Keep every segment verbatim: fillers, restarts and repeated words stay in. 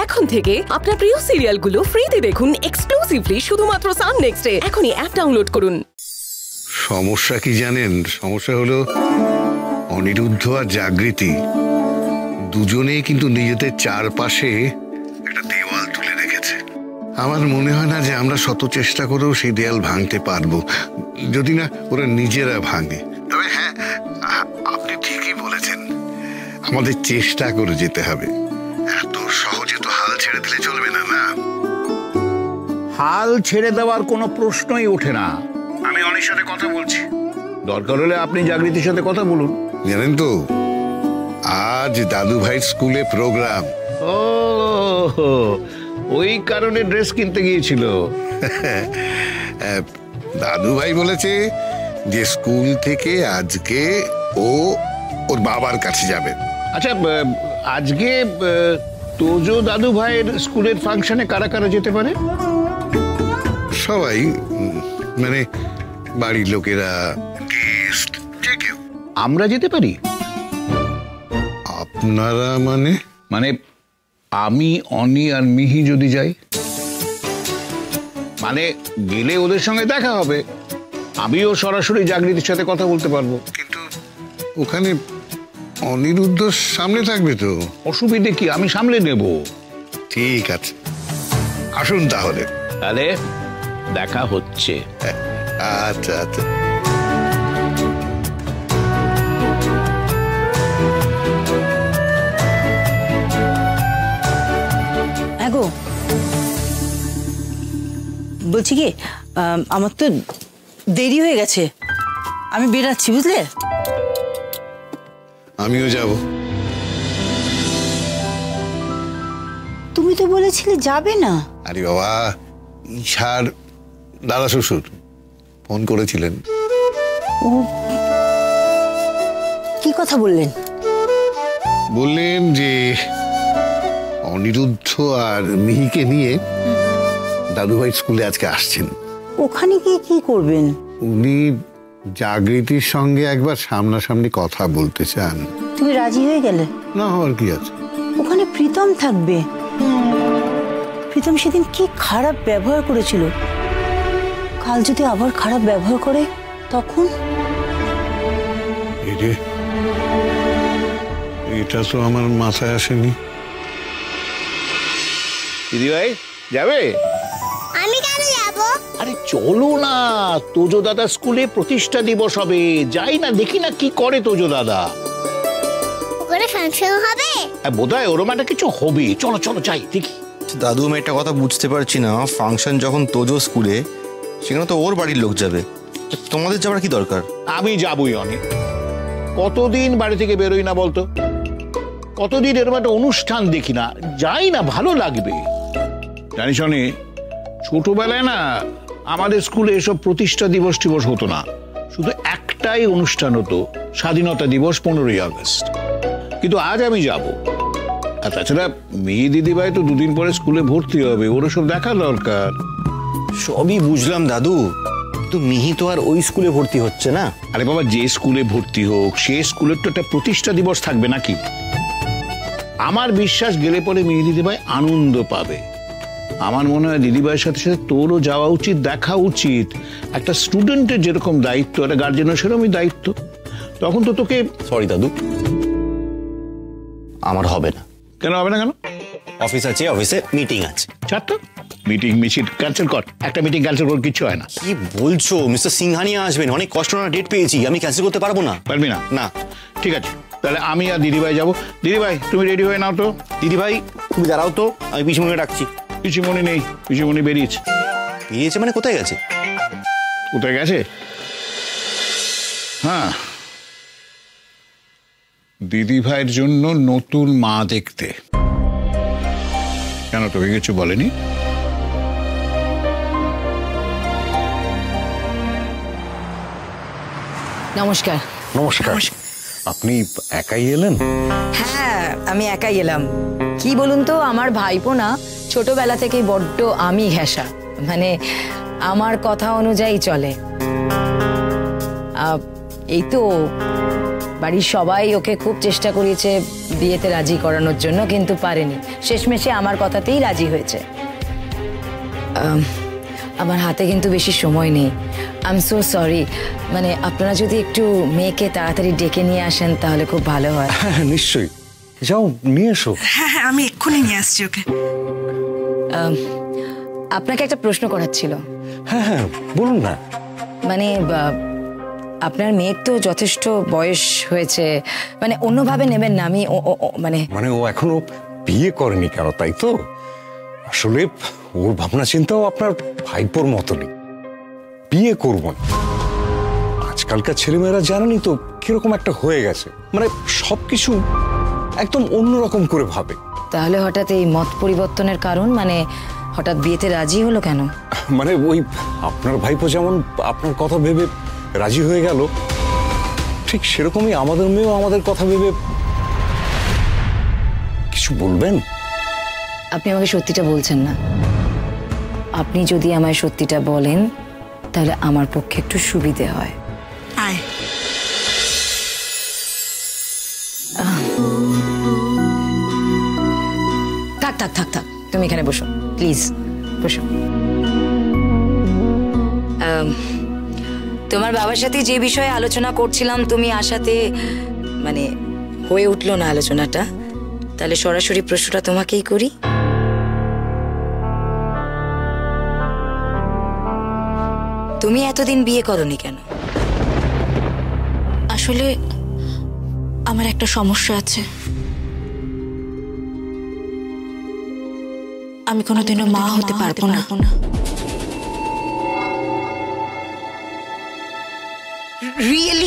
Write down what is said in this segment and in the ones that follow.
এখন থেকে আপনার প্রিয় সিরিয়ালগুলো ফ্রিতে দেখুন এক্সক্লুসিভলি শুধুমাত্র সান নেক্সটে। এখনই অ্যাপ ডাউনলোড করুন। সমস্যা কি জানেন? সমস্যা হলো অনিরুদ্ধ আর জাগৃতি দুজনেই কিন্তু নিজেদের চারপাশে একটা দেওয়াল তুলে রেখেছে। আমার মনে হয় না যে আমরা শত চেষ্টা করেও সেই দেয়াল ভাঙতে পারবো, যদি না ওরা নিজেরা ভাঙে। তবে হ্যাঁ, আপনি ঠিকই বলেছেন, আমাদের চেষ্টা করে যেতে হবে। এত সহজে তো হাল ছেড়ে দিলে চলবে না। না, হাল ছেড়ে দেওয়ার কোনো প্রশ্নই ওঠে না। আমি অনেক সাথে কথা বলছি, দরকার হলে আপনি জাগৃতির সাথে কথা বলুন। জানেন তো, আজ দাদু ভাইয়ের স্কুলে প্রোগ্রাম। ও, ওই কারণে ড্রেস কিনতে গিয়েছিল। দাদু ভাই বলেছে যে স্কুল থেকে আজকে ও ওর বাবার কাছে যাবে। আচ্ছা, আজকে তোজো দাদু ভাইয়ের স্কুলের ফাংশনে কারা কারা যেতে পারে? সবাই, মানে বাড়ির লোকেরা, গেস্ট, যে কেউ। আমরা যেতে পারি? আপনারা মানে? মানে আমি, অনি আর মিহি যদি যাই, মানে গেলে ওদের সঙ্গে দেখা হবে, আমিও সরাসরি জাগৃতির সাথে কথা বলতে পারবো। কিন্তু ওখানে অনিরুদ্ধ সামনে থাকবে তো। অসুবিধে কি, আমি সামলে নেব। ঠিক আছে, আসুন তাহলে। তাহলে দেখা হচ্ছে। আচ্ছা আচ্ছা। গো বলছি কি, আমার তো দেরি হয়ে গেছে, আমি বেরাচ্ছি, বুঝলে? আমিও যাব। তুমি তো বলেছিলে যাবে না। আরে বাবা, ঈশার দাদা শ্বশুর ফোন করেছিলেন। ও কি কথা বললেন? বললেন যে অনিরুদ্ধ আর মিহিকে নিয়ে দাদুভাই স্কুলে আজকে আসছেন। ওখানে গিয়ে কি করবেন? উনি জাগৃতির সঙ্গে একবার সামনাসামনি কথা বলতে চান। তুমি রাজি হয়ে গেলে? না হওয়ার কি আছে, ওখানে প্রীতম থাকবে। প্রীতম সেদিন কি খারাপ ব্যবহার করেছিল, কাল যদি আবার খারাপ ব্যবহার করে তখন? এটা তো আমার মাথায় আসেনি। দিদি ভাই যাবে? আমি কেন যাব? আরে চলো না, তোজো দাদা স্কুলে প্রতিষ্ঠা দিবস হবে, যাই না দেখি না কি করে তোজো দাদা। ওখানে ফাংশন হবে? হ্যাঁ বোধহয় ওরম একটা কিছু হবে, চলো চলো যাই দেখি। দাদু আমি একটা কথা বুঝতে পারছি না, ফাংশন যখন তোজো স্কুলে, সেখানে তো ওর বাড়ির লোক যাবে, তোমাদের যাবার কি দরকার? আমি যাবই অনেক, কতদিন বাড়ি থেকে বেরোই না বলতো, কতদিন এরকম একটা অনুষ্ঠান দেখি না, যাই না ভালো লাগবে। জানিস অনেক, ছোটবেলায় না আমাদের স্কুলে এসব প্রতিষ্ঠা দিবস টিবস হতো না, শুধু একটাই অনুষ্ঠান হতো, স্বাধীনতা দিবস পনেরোই আগস্ট। কিন্তু আজ আমি যাব। আর তাছাড়া মেয়ে দিদিভাই তো দুদিন পরে স্কুলে ভর্তি হবে, ওর সব দেখা দরকার। সবই বুঝলাম দাদু, কিন্তু মিহি তো আর ওই স্কুলে ভর্তি হচ্ছে না। আরে বাবা, যে স্কুলে ভর্তি হোক সে স্কুলের তো একটা প্রতিষ্ঠা দিবস থাকবে নাকি? আমার বিশ্বাস গেলে পরে মেয়ে দিদিভাই আনন্দ পাবে। আমার মনে হয় দিদিভাইয়ের সাথে সাথে তোরও যাওয়া উচিত, দেখা উচিত। একটা স্টুডেন্টের যেরকম দায়িত্ব, একটা গার্জেনের সেরকমই দায়িত্ব। তখন তো তোকে। সরি দাদু, আমার হবে না। কেন হবে না? কেন? অফিস আছে, অফিসে মিটিং আছে। চারটা মিটিং মিছিল ক্যান্সেল কর, একটা মিটিং ক্যান্সেল কর, কিছু হয় না। কি বলছো? মিস্টার সিংহানিয়া আসবেন, অনেক কষ্ট না ডেট পেয়েছি, আমি ক্যান্সেল করতে পারবো না। পারবি না? না। ঠিক আছে, তাহলে আমি আর দিদিভাই যাবো। দিদিভাই তুমি রেডি হয়ে নাও তো। দিদিভাই তুমি দাঁড়াও তো, আমি পিসিমণিকে ডাকছি। পিসিমণি নেই, পিসিমণি বেরিয়েছে। বেরিয়েছে মানে কোথায় গেছে? কোথায় গেছে? হ্যাঁ, দিদিভাইয়ের জন্য নতুন মা দেখতে। কেন, তোকে কিছু বলেনি? নমস্কার। নমস্কার। আপনি একাই এলেন? হ্যাঁ, আমি একাই এলাম। কি বলুন তো, আমার ভাইপো না ছোটবেলা থেকেই বড্ড আমি ঘেঁষা, মানে আমার কথা অনুযায়ী চলে। এই তো বাড়ির সবাই ওকে খুব চেষ্টা করেছে বিয়েতে রাজি করানোর জন্য, কিন্তু পারেনি। শেষমেশে আমার কথাতেই রাজি হয়েছে। আমার হাতে কিন্তু বেশি সময় নেই। I am so sorry. মানে আপনারা যদি একটু মেয়েকে তাড়াতাড়ি ডেকে নিয়ে আসেন তাহলে খুব ভালো হয়। হ্যাঁ হ্যাঁ নিশ্চয়ই, যাও নিয়ে এসো। হ্যাঁ হ্যাঁ আমি এক্ষুনি নিয়ে আসছি ওকে। আপনাকে একটা প্রশ্ন করার ছিল। হ্যাঁ হ্যাঁ বলুন না। মানে আপনার মেয়ের তো যথেষ্ট বয়স হয়েছে, মানে অন্যভাবে নেবেন না। আমি মানে মানে ও এখনো বিয়ে করেনি কেন, তাই তো? আসলে ওর ভাবনা চিন্তাও আপনার ভাইপোর মতনই, বিয়ে করব না। আজকালকার ছেলেমেয়েরা জানেনই তো কিরকম একটা হয়ে গেছে, মানে সবকিছু একদম অন্যরকম করে ভাবে। তাহলে হঠাৎ এই মত পরিবর্তনের কারণ, মানে হঠাৎ বিয়েতে রাজি হলো কেন? মানে ওই আপনার ভাইপো যেমন আপনার কথা ভেবে রাজি হয়ে গেল, ঠিক সেরকমই আমাদের মেয়েও আমাদের কথা ভেবে। কিছু বলবেন? আপনি আমাকে সত্যিটা বলছেন না। আপনি যদি আমায় সত্যিটা বলেন তাহলে আমার পক্ষে একটু সুবিধে হয়। আয়। থাক থাক থাক থাক তুমি এখানে বসো, প্লিজ বসো। তোমার বাবার সাথে যে বিষয়ে আলোচনা করছিলাম, তুমি আসাতে মানে হয়ে উঠলো না আলোচনাটা। তাহলে সরাসরি প্রশ্নটা তোমাকেই করি। তুমি এতদিন বিয়ে করনি কেন? আসলে আমার একটা সমস্যা আছে। আমি কোনোদিনও মা হতে পারবো না। Really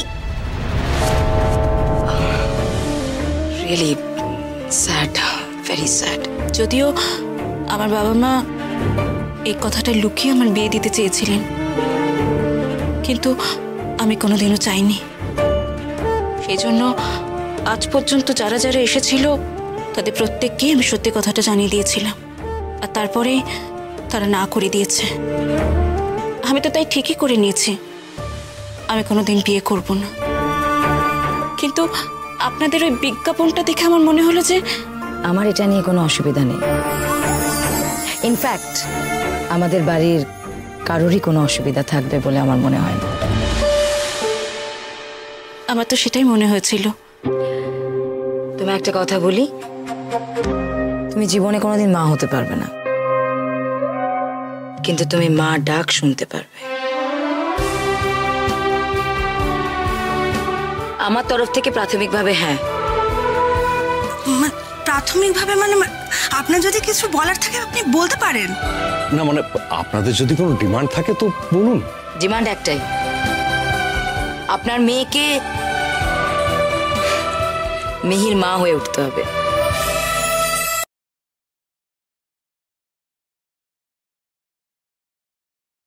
really sad, very sad. যদিও আমার বাবা মা এই কথাটা লুকিয়ে আমার বিয়ে দিতে চেয়েছিলেন, কিন্তু আমি কোনোদিনও চাইনি। সেই জন্য আজ পর্যন্ত যারা যারা এসেছিল তাদের প্রত্যেককেই আমি সত্যি কথাটা জানিয়ে দিয়েছিলাম, আর তারপরে তারা না করে দিয়েছে। আমি তো তাই ঠিকই করে নিয়েছি, আমি কোনোদিন বিয়ে করব না। কিন্তু আপনাদের ওই বিজ্ঞাপনটা দেখে আমার মনে হলো যে আমার এটা নিয়ে কোনো অসুবিধা নেই। ইনফ্যাক্ট আমাদের বাড়ির কারোরই কোনো অসুবিধা থাকবে বলে আমার মনে হয় না। আমার তো সেটাই মনে হয়েছিল। তুমি একটা কথা বলি, তুমি জীবনে কোনোদিন মা হতে পারবে না, কিন্তু তুমি মা ডাক শুনতে পারবে। আমার তরফ থেকে প্রাথমিকভাবে হ্যাঁ। প্রাথমিকভাবে মানে আপনার যদি কিছু বলার থাকে আপনি বলতে পারেন। না মানে আপনাদের যদি কোনো ডিমান্ড থাকে তো বলুন। ডিমান্ড একটাই, আপনার মেয়েকে মিহির মা হয়ে উঠতে হবে।